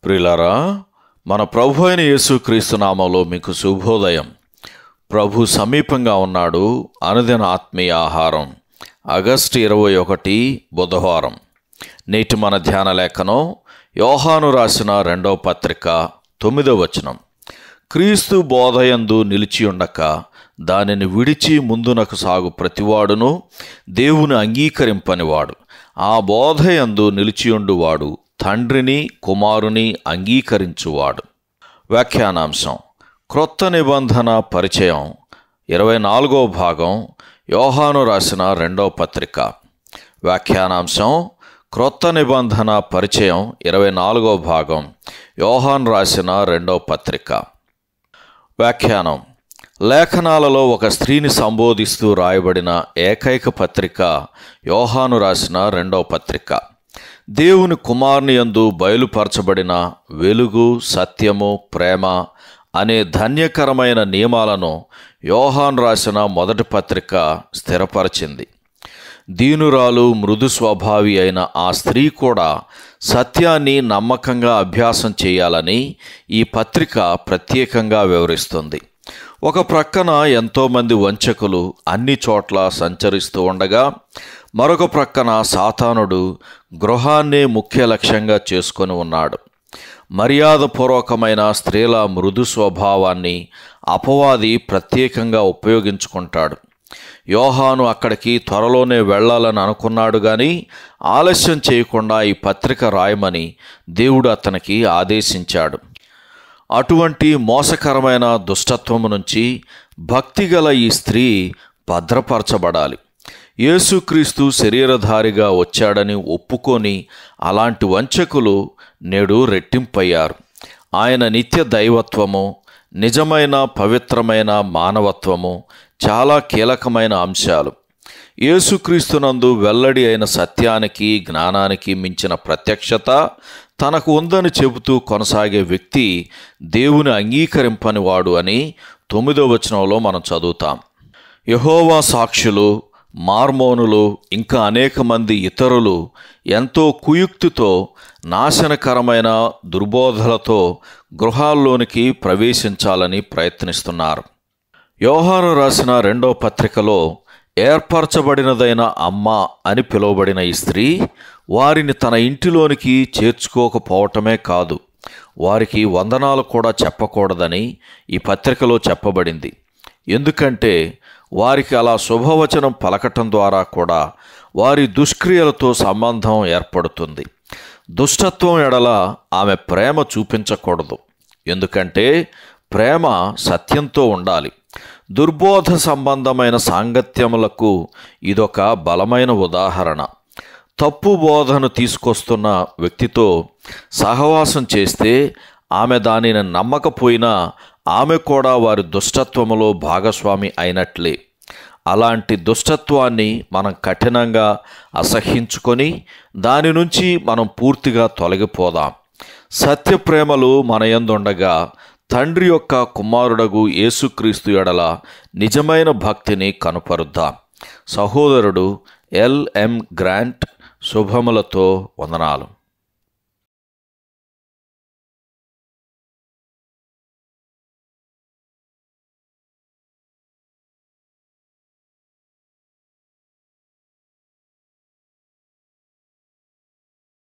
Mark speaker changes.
Speaker 1: ప్రియులారా, మన ప్రభు అయిన యేసుక్రీస్తు నామములో మీకు శుభోదయం. ప్రభు సమీపంగా ఉన్నాడు. అనుదిన ఆత్మీయ ఆహారం. ఆగస్టు 21 బుధవారం. నేటి మన ధ్యాన లేఖనం యోహాను రాసిన 2వ పత్రిక 9వ వచనం. క్రీస్తు బోధయందు నిలిచియుండక దానిని విడిచి ముందునకు సాగు ప్రతివాడును దేవుని అంగీకరింపనివాడు. ఆ బోధయందు నిలిచియుండువాడు తండ్రిని కుమారుని అంగీకరించువాడు. వ్యాఖ్యానాంశం: క్రొత్త నిబంధన పరిచయం 24వ భాగం యోహాను రాసిన 2వ పత్రిక. వ్యాఖ్యానాంశం: క్రొత్త నిబంధన పరిచయం 24వ భాగం యోహాను రాసిన 2వ పత్రిక. వ్యాఖ్యానం: లేఖనాలలో ఒక స్త్రీని సంబోధిస్తూ రాయబడిన ఏకైక పత్రిక యోహాను రాసిన 2వ పత్రిక. దేవుని కుమారుని యందు బయలుపరచబడిన వెలుగు, సత్యము, ప్రేమ అనే ధన్యకరమైన నియమాలను యోహాను రాసిన మొదటి పత్రిక స్థిరపరిచింది. దీనురాలు, మృదు స్వభావి అయిన ఆ స్త్రీ కూడా సత్యాన్ని నమ్మకంగా అభ్యాసం చేయాలని ఈ పత్రిక ప్రత్యేకంగా వివరిస్తుంది. ఒక ప్రక్కన ఎంతోమంది వంచకులు అన్ని చోట్ల సంచరిస్తూ ఉండగా, మరొక ప్రక్కన సాతానుడు గృహాన్నే ముఖ్య లక్ష్యంగా చేసుకొని ఉన్నాడు. మర్యాదపూర్వకమైన స్త్రీల మృదు స్వభావాన్ని అపవాది ప్రత్యేకంగా ఉపయోగించుకుంటాడు. యోహాను అక్కడికి త్వరలోనే వెళ్ళాలని అనుకున్నాడు, కానీ ఆలస్యం చేయకుండా ఈ పత్రిక రాయమని దేవుడు అతనికి ఆదేశించాడు. అటువంటి మోసకరమైన దుష్టత్వము నుంచి భక్తిగల ఈ స్త్రీ భద్రపరచబడాలి. యేసుక్రీస్తు శరీరధారిగా వచ్చాడని ఒప్పుకొని అలాంటి వంచకులు నేడు రెట్టింపయ్యారు. ఆయన నిత్య దైవత్వము, నిజమైన పవిత్రమైన మానవత్వము చాలా కీలకమైన అంశాలు. యేసుక్రీస్తునందు వెల్లడి అయిన సత్యానికి, జ్ఞానానికి మించిన ప్రత్యక్షత తనకు ఉందని చెబుతూ కొనసాగే వ్యక్తి దేవుని అంగీకరింపనివాడు అని 9వ వచనంలో మనం చదువుతాం. యెహోవా సాక్షులు, మార్మోనులు, ఇంకా అనేక మంది ఇతరులు ఎంతో కుయుక్తితో నాశనకరమైన దుర్బోధలతో గృహాల్లోనికి ప్రవేశించాలని ప్రయత్నిస్తున్నారు. యోహాను రాసిన 2వ పత్రికలో ఏర్పరచబడినదైన అమ్మ అని పిలువబడిన ఈ స్త్రీ వారిని తన ఇంటిలోనికి చేర్చుకోకపోవటమే కాదు, వారికి వందనాలు కూడా చెప్పకూడదని ఈ పత్రికలో చెప్పబడింది. ఎందుకంటే వారికి అలా శుభవచనం పలకటం ద్వారా కూడా వారి దుష్క్రియలతో సంబంధం ఏర్పడుతుంది. దుష్టత్వం ఎడల ఆమె ప్రేమ చూపించకూడదు, ఎందుకంటే ప్రేమ సత్యంతో ఉండాలి. దుర్బోధ సంబంధమైన సాంగత్యములకు ఇదొక బలమైన ఉదాహరణ. తప్పు బోధను తీసుకొస్తున్న వ్యక్తితో సహవాసం చేస్తే ఆమె దానిని నమ్మకపోయినా ఆమె కూడా వారి దుష్టత్వములో భాగస్వామి అయినట్లే. అలాంటి దుష్టత్వాన్ని మనం కఠినంగా అసహ్యించుకొని దాని నుంచి మనం పూర్తిగా తొలగిపోదాం. సత్యప్రేమలు మన యందుండగా తండ్రి యొక్క కుమారుడగు యేసుక్రీస్తు ఎడల నిజమైన భక్తిని కనుపరుద్దాం. సహోదరుడు ఎల్.ఎం. గ్రాంట్. శుభములతో వందనాలు.